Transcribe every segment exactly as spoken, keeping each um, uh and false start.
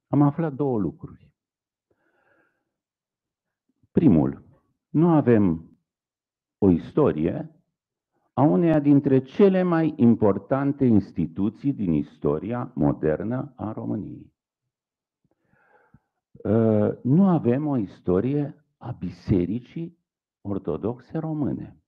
am aflat două lucruri. Primul, nu avem o istorie a uneia dintre cele mai importante instituții din istoria modernă a României. Nu avem o istorie a Bisericii Ortodoxe Române.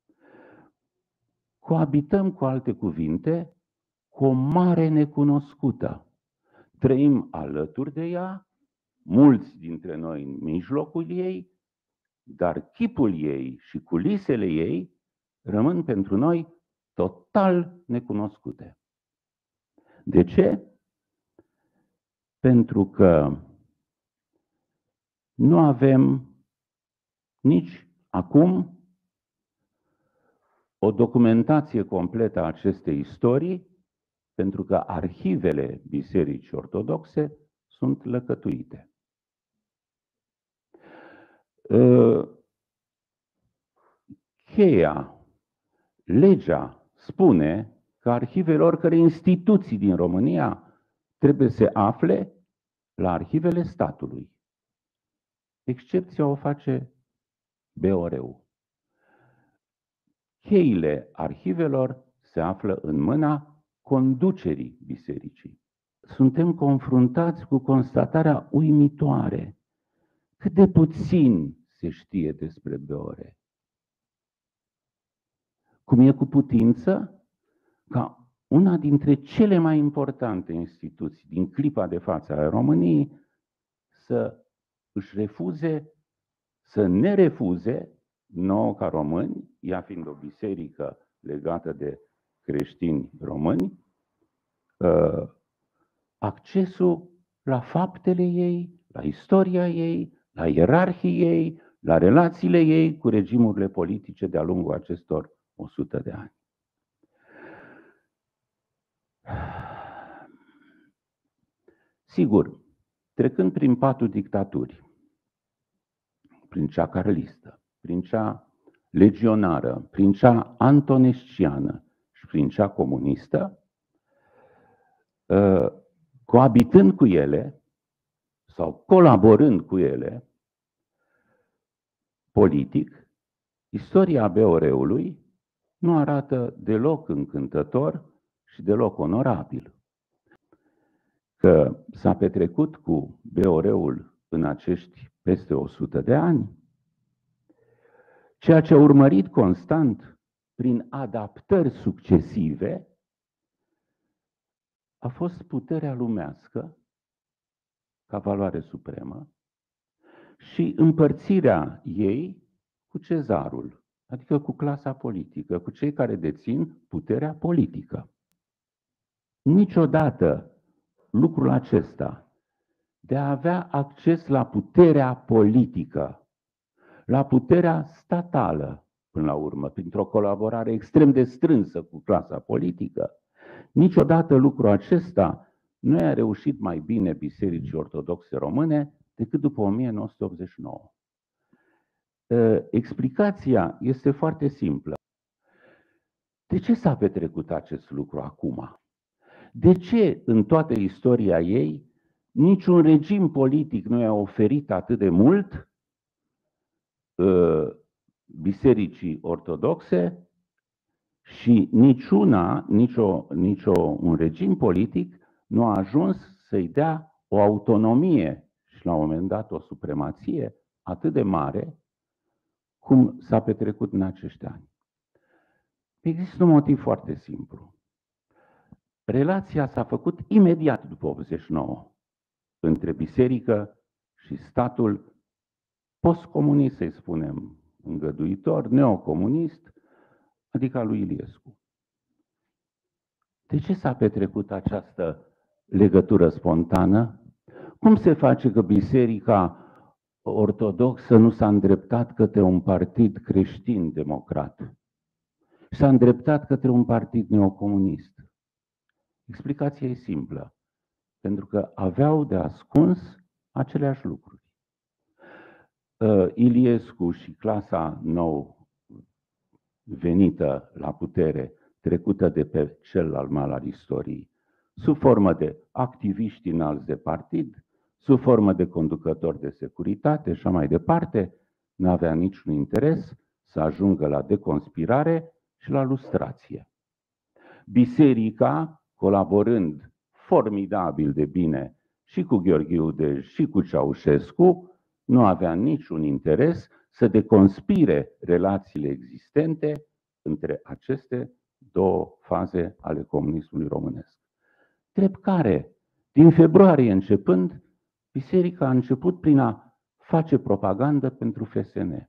Coabităm, cu alte cuvinte, cu o mare necunoscută. Trăim alături de ea, mulți dintre noi în mijlocul ei, dar chipul ei și culisele ei rămân pentru noi total necunoscute. De ce? Pentru că nu avem nici acum o documentație completă a acestei istorii, pentru că arhivele Bisericii Ortodoxe sunt lăcătuite. Cheia, legea spune că arhivele oricărei instituții din România trebuie să se afle la arhivele statului. Excepția o face B O R-ul. Cheile arhivelor se află în mâna conducerii bisericii. Suntem confruntați cu constatarea uimitoare. Cât de puțin se știe despre B O R. Cum e cu putință ca una dintre cele mai importante instituții din clipa de față a României să își refuze, să ne refuze, nouă ca români, ea fiind o biserică legată de creștini români, accesul la faptele ei, la istoria ei, la ierarhii ei, la relațiile ei cu regimurile politice de-a lungul acestor o sută de ani. Sigur, trecând prin patru dictaturi, prin cea carlistă, prin cea legionară, prin cea antonesciană și prin cea comunistă, coabitând cu ele sau colaborând cu ele politic, istoria B O R-ului nu arată deloc încântător și deloc onorabil. Că s-a petrecut cu B O R-ul în acești peste o sută de ani, ceea ce a urmărit constant prin adaptări succesive a fost puterea lumească ca valoare supremă și împărțirea ei cu cezarul, adică cu clasa politică, cu cei care dețin puterea politică. Niciodată lucrul acesta de a avea acces la puterea politică, la puterea statală, până la urmă, printr-o colaborare extrem de strânsă cu clasa politică, niciodată lucrul acesta nu a reușit mai bine Bisericii Ortodoxe Române decât după o mie nouă sute optzeci și nouă. Explicația este foarte simplă. De ce s-a petrecut acest lucru acum? De ce în toată istoria ei niciun regim politic nu i-a oferit atât de mult uh, Bisericii Ortodoxe și niciuna, nicio, nicio, un regim politic nu a ajuns să-i dea o autonomie și la un moment dat o supremație atât de mare cum s-a petrecut în acești ani? Există un motiv foarte simplu. Relația s-a făcut imediat după optzeci și nouă între biserică și statul postcomunist, să-i spunem, îngăduitor, neocomunist, adică al lui Iliescu. De ce s-a petrecut această legătură spontană? Cum se face că biserica ortodoxă nu s-a îndreptat către un partid creștin-democrat? S-a îndreptat către un partid neocomunist. Explicația e simplă. Pentru că aveau de ascuns aceleași lucruri. Iliescu și clasa nou venită la putere, trecută de pe celălalt mal al istoriei, sub formă de activiști înalți de partid, sub formă de conducător de securitate și așa mai departe, nu avea niciun interes să ajungă la deconspirare și la lustrație. Biserica, colaborând formidabil de bine și cu Gheorghe Udej și cu Ceaușescu, nu avea niciun interes să deconspire relațiile existente între aceste două faze ale comunismului românesc. Drept care, din februarie începând, biserica a început prin a face propagandă pentru F S N.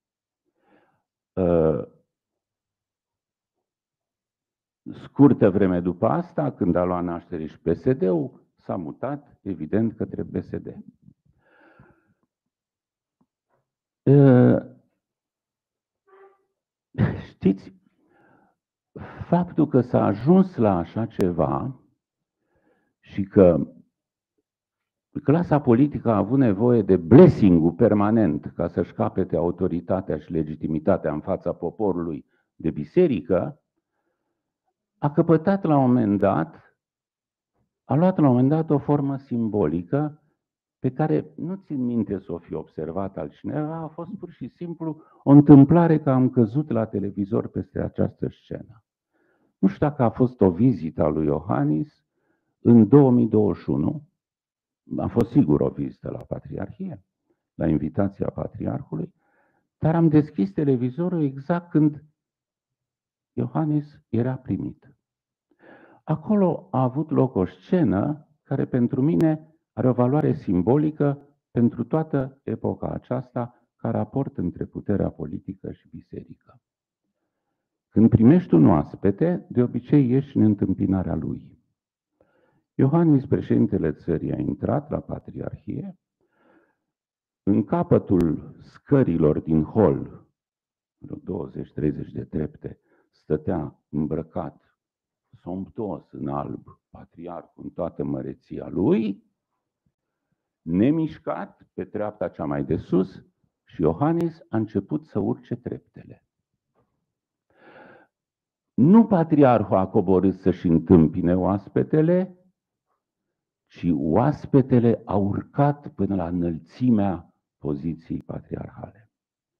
Scurtă vreme după asta, când a luat naștere și P S D-ul, s-a mutat, evident, către P S D. Știți, faptul că s-a ajuns la așa ceva și că clasa politică a avut nevoie de blessing-ul permanent ca să-și capete autoritatea și legitimitatea în fața poporului de biserică, a căpătat la un moment dat, a luat la un moment dat o formă simbolică pe care nu țin minte să o fi observat altcineva, a fost pur și simplu o întâmplare că am căzut la televizor peste această scenă. Nu știu dacă a fost o vizită a lui Iohannis în două mii douăzeci și unu, a fost sigur o vizită la Patriarhie, la invitația Patriarhului, dar am deschis televizorul exact când Iohannis era primit. Acolo a avut loc o scenă care pentru mine are o valoare simbolică pentru toată epoca aceasta ca raport între puterea politică și biserică. Când primești un oaspete, de obicei ieși în întâmpinarea lui. Iohannis, președintele țării, a intrat la Patriarhie. În capătul scărilor din hol, vreo douăzeci treizeci de trepte, stătea îmbrăcat, somptuos în alb, patriarhul în toată măreția lui, nemișcat pe treapta cea mai de sus, și Iohannis a început să urce treptele. Nu patriarhul a coborât să-și întâmpine oaspetele, ci oaspetele a urcat până la înălțimea poziției patriarhale.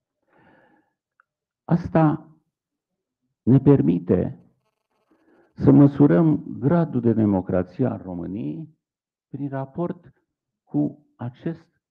Asta ne permite să măsurăm gradul de democrație al României prin raport cu acest,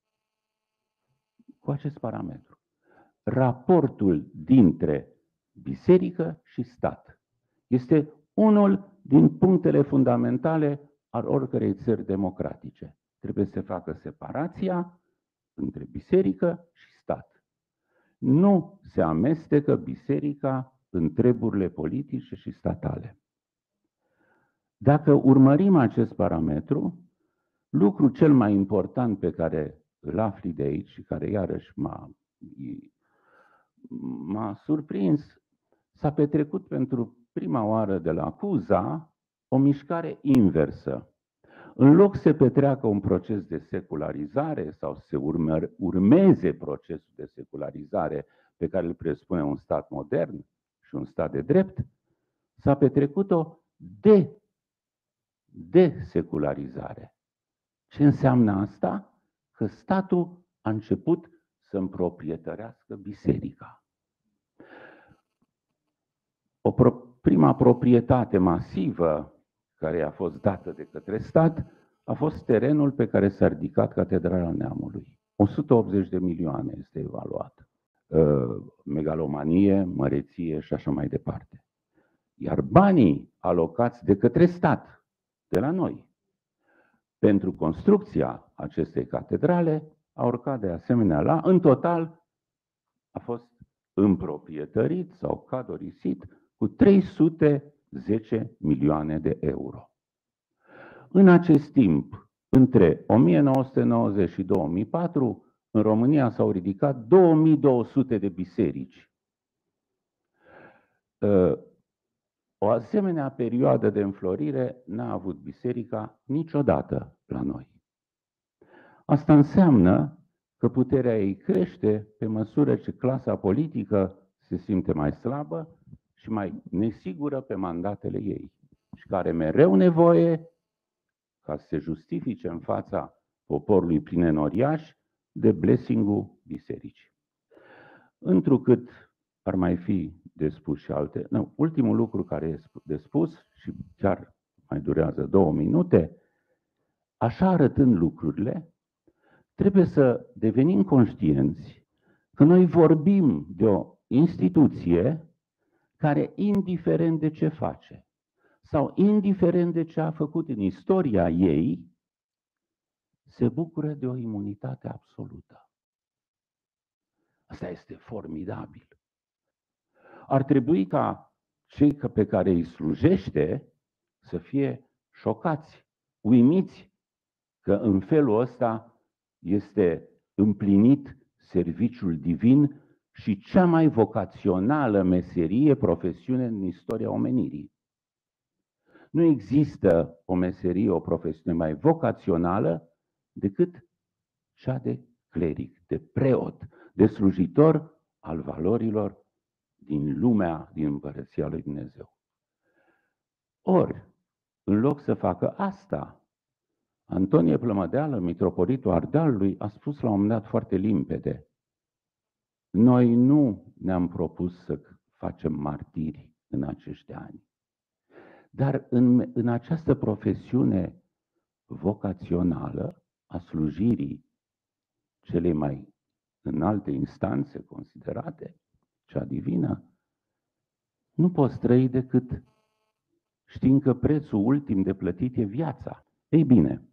cu acest parametru. Raportul dintre biserică și stat este unul din punctele fundamentale al oricărei țări democratice. Trebuie să se facă separația între biserică și stat. Nu se amestecă biserica în treburile politice și statale. Dacă urmărim acest parametru, lucrul cel mai important pe care îl afli de aici și care iarăși m-a, m-a surprins, s-a petrecut pentru prima oară de la Cuza o mișcare inversă. În loc să petreacă un proces de secularizare sau să urme, urmeze procesul de secularizare pe care îl presupune un stat modern și un stat de drept, s-a petrecut o de, desecularizare. Ce înseamnă asta? Că statul a început să împroprietărească biserica. O pro, prima proprietate masivă care a fost dată de către stat a fost terenul pe care s-a ridicat Catedrala Neamului. o sută optzeci de milioane este evaluat. Megalomanie, măreție și așa mai departe. Iar banii alocați de către stat, de la noi, pentru construcția acestei catedrale, a urcat de asemenea la, în total, a fost împroprietărit sau cadorisit cu trei sute zece milioane de euro. În acest timp, între o mie nouă sute nouăzeci și două mii patru, în România s-au ridicat două mii două sute de biserici. O asemenea perioadă de înflorire n-a avut biserica niciodată la noi. Asta înseamnă că puterea ei crește pe măsură ce clasa politică se simte mai slabă și mai nesigură pe mandatele ei și care mereu nevoie ca să se justifice în fața poporului prin enoriași de blessing-ul bisericii. Întrucât ar mai fi de spus și alte, nu, ultimul lucru care e de spus și chiar mai durează două minute, așa arătând lucrurile, trebuie să devenim conștienți că noi vorbim de o instituție care, indiferent de ce face sau indiferent de ce a făcut în istoria ei, se bucură de o imunitate absolută. Asta este formidabil. Ar trebui ca cei pe care îi slujește să fie șocați, uimiți că în felul ăsta este împlinit serviciul divin și cea mai vocațională meserie, profesiune în istoria omenirii. Nu există o meserie, o profesiune mai vocațională decât cea de cleric, de preot, de slujitor al valorilor din lumea, din Împărăția lui Dumnezeu. Ori, în loc să facă asta, Antonie Plămădeală, mitropolitul Ardealului, a spus la un moment dat foarte limpede: noi nu ne-am propus să facem martiri în acești ani, dar în, în această profesiune vocațională a slujirii celei mai înalte instanțe considerate, cea divină, nu poți trăi decât știind că prețul ultim de plătit e viața. Ei bine,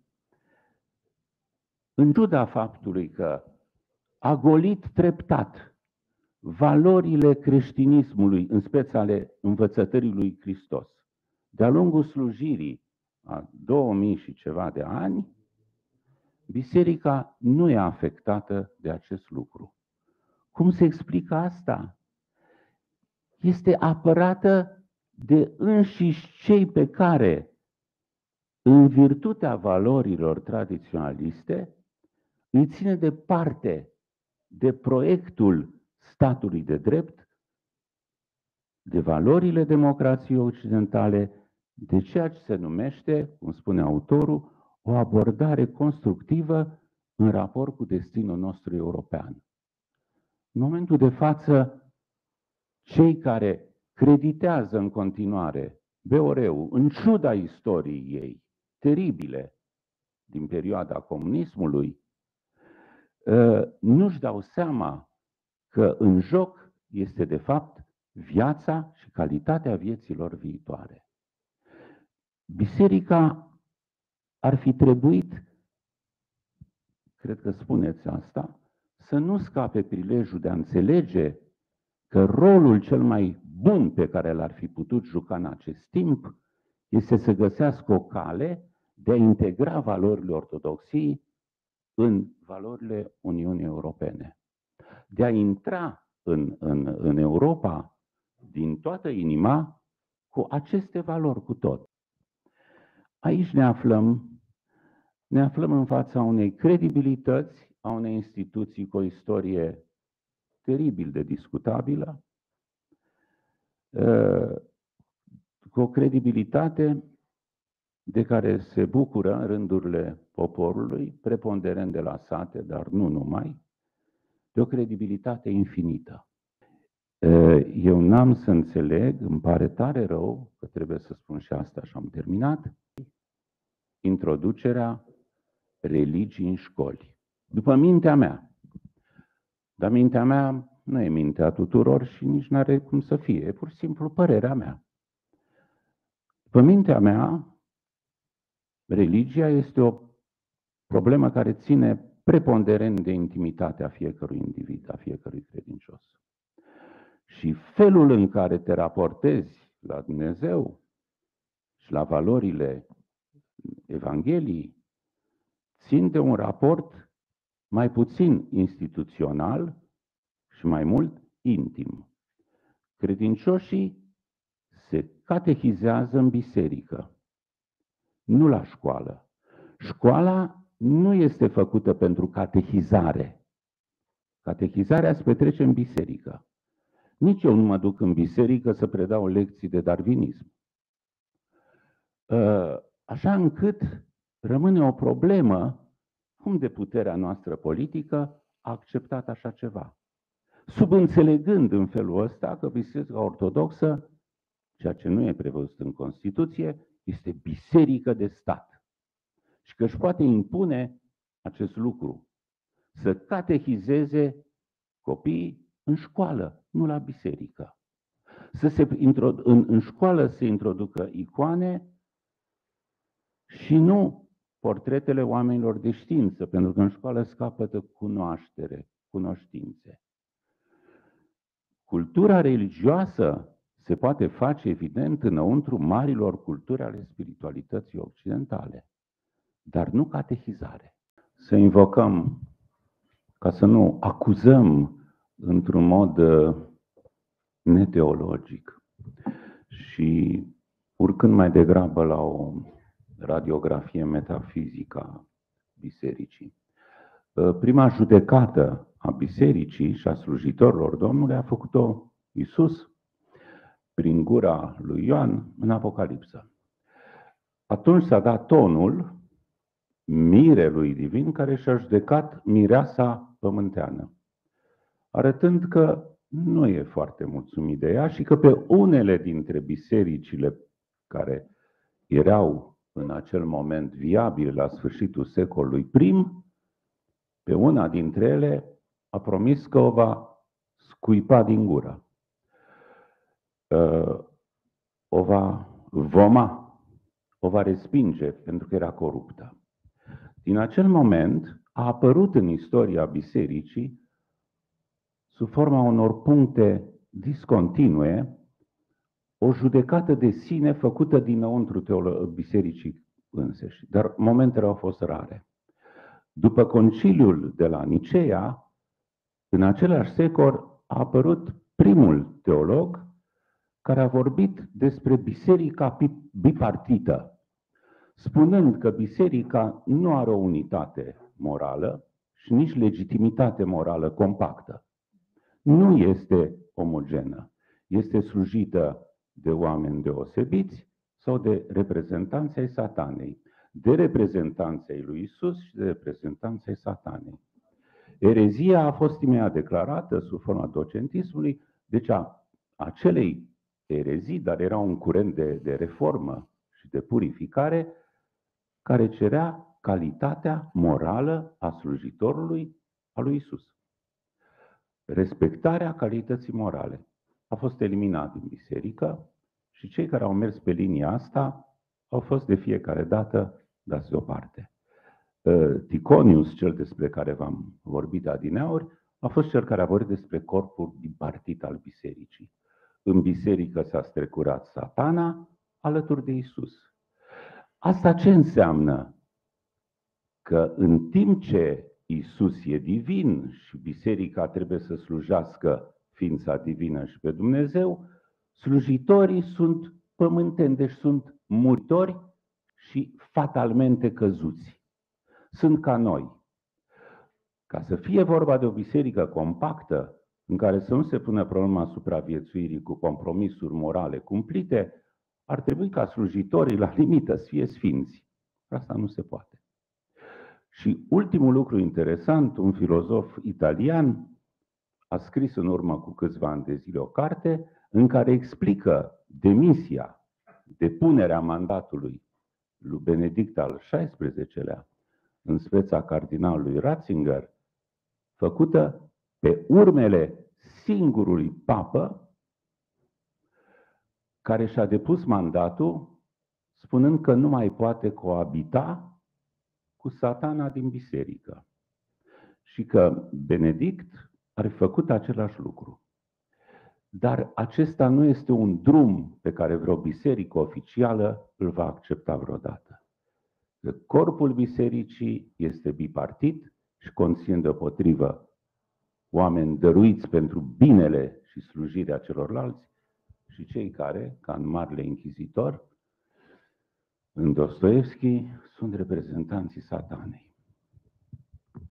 în ciuda faptului că a golit treptat valorile creștinismului, în speță ale învățătării lui Hristos, de-a lungul slujirii a două mii și ceva de ani, biserica nu e afectată de acest lucru. Cum se explică asta? Este apărată de înșiși cei pe care, în virtutea valorilor tradiționaliste, îi ține departe de proiectul statului de drept, de valorile democrației occidentale, de ceea ce se numește, cum spune autorul, o abordare constructivă în raport cu destinul nostru european. În momentul de față, cei care creditează în continuare B O R-ul, în ciuda istoriei ei teribile din perioada comunismului, nu-și dau seama că în joc este de fapt viața și calitatea vieților viitoare. Biserica ar fi trebuit, cred că spuneți asta, să nu scape prilejul de a înțelege că rolul cel mai bun pe care l-ar fi putut juca în acest timp este să găsească o cale de a integra valorile ortodoxiei în valorile Uniunii Europene. De a intra în, în, în Europa din toată inima cu aceste valori, cu tot. Aici ne aflăm, ne aflăm în fața unei credibilități a unei instituții cu o istorie teribil de discutabilă, cu o credibilitate de care se bucură în rândurile poporului, preponderent de la sate, dar nu numai, de o credibilitate infinită. Eu n-am să înțeleg, îmi pare tare rău, că trebuie să spun și asta și am terminat, introducerea religiei în școli. După mintea mea, dar mintea mea nu e mintea tuturor și nici nu are cum să fie, e pur și simplu părerea mea. După mintea mea, religia este o problemă care ține preponderent de intimitatea fiecărui individ, a fiecărui credincios. Și felul în care te raportezi la Dumnezeu și la valorile Evangheliei țin de un raport mai puțin instituțional și mai mult intim. Credincioșii se catehizează în biserică, nu la școală. Școala nu este făcută pentru catehizare. Catehizarea se petrece în biserică. Nici eu nu mă duc în biserică să predau lecții de darwinism. Așa încât rămâne o problemă, cum oricum de puterea noastră politică, a acceptat așa ceva. Subînțelegând în felul ăsta că Biserica Ortodoxă, ceea ce nu e prevăzut în Constituție, este biserică de stat. Și că își poate impune acest lucru, să catehizeze copiii în școală, nu la biserică. Să se în, în școală se introducă icoane și nu portretele oamenilor de știință, pentru că în școală se capătă cunoaștere, cunoștințe. Cultura religioasă se poate face, evident, înăuntru marilor culturi ale spiritualității occidentale, dar nu catehizare. Să invocăm, ca să nu acuzăm într-un mod neteologic și urcând mai degrabă la o radiografie metafizică a bisericii. Prima judecată a bisericii și a slujitorilor Domnului a făcut-o Iisus prin gura lui Ioan în Apocalipsă. Atunci s-a dat tonul mirelui divin care și-a judecat mireasa pământeană, arătând că nu e foarte mulțumit de ea și că pe unele dintre bisericile care erau în acel moment viabile la sfârșitul secolului prim, pe una dintre ele a promis că o va scuipa din gură, o va voma, o va respinge pentru că era coruptă. Din acel moment a apărut în istoria bisericii, sub forma unor puncte discontinue, o judecată de sine făcută dinăuntru bisericii înseși, dar momentele au fost rare. După conciliul de la Niceea, în același secol a apărut primul teolog care a vorbit despre biserica bipartită, spunând că biserica nu are o unitate morală și nici legitimitate morală compactă. Nu este omogenă. Este slujită de oameni deosebiți sau de reprezentanți ai satanei, de reprezentanți ai lui Isus și de reprezentanți ai satanei. Erezia a fost imediat declarată sub forma docentismului, deci a acelei erezii, dar era un curent de, de reformă și de purificare care cerea calitatea morală a slujitorului, a lui Isus. Respectarea calității morale a fost eliminat din biserică și cei care au mers pe linia asta au fost de fiecare dată dați deoparte. Ticonius, cel despre care v-am vorbit adineauri, a fost cel care a vorbit despre corpul bipartit al bisericii. În biserică s-a strecurat satana alături de Isus. Asta ce înseamnă? Că în timp ce Isus e divin și biserica trebuie să slujească ființa divină și pe Dumnezeu, slujitorii sunt pământeni, deci sunt muritori și fatalmente căzuți. Sunt ca noi. Ca să fie vorba de o biserică compactă, în care să nu se pună problema supraviețuirii cu compromisuri morale cumplite, ar trebui ca slujitorii la limită să fie sfinți. Asta nu se poate. Și ultimul lucru interesant, un filozof italian a scris în urmă cu câțiva ani de zile o carte în care explică demisia, depunerea mandatului lui Benedict al șaisprezecelea în speța cardinalului Ratzinger, făcută pe urmele singurului papă care și-a depus mandatul spunând că nu mai poate coabita cu satana din biserică și că Benedict ar fi făcut același lucru. Dar acesta nu este un drum pe care vreo biserică oficială îl va accepta vreodată. Că corpul bisericii este bipartit și conține deopotrivă oameni dăruiți pentru binele și slujirea celorlalți și cei care, ca în Marele Inchizitor, în Dostoevski, sunt reprezentanții satanei.